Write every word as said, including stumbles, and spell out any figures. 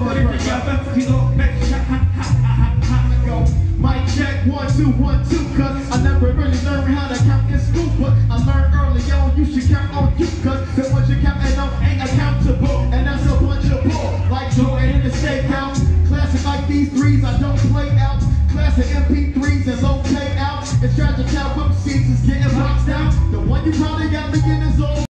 put it together, you gon' make shot, ha, ha, ha, ha, ha, go. Mic check, one, two, one, two, cause I never really learned how to count in school, but I learned early on you should count on you, cause the ones you count and on ain't accountable, and that's a bunch of bull, like Jordan in the steakhouse. Classic like these threes, I don't play out. Classic M P threes and low pay out. It's tragic how whip seats is getting boxed out. The one you probably got me in is old.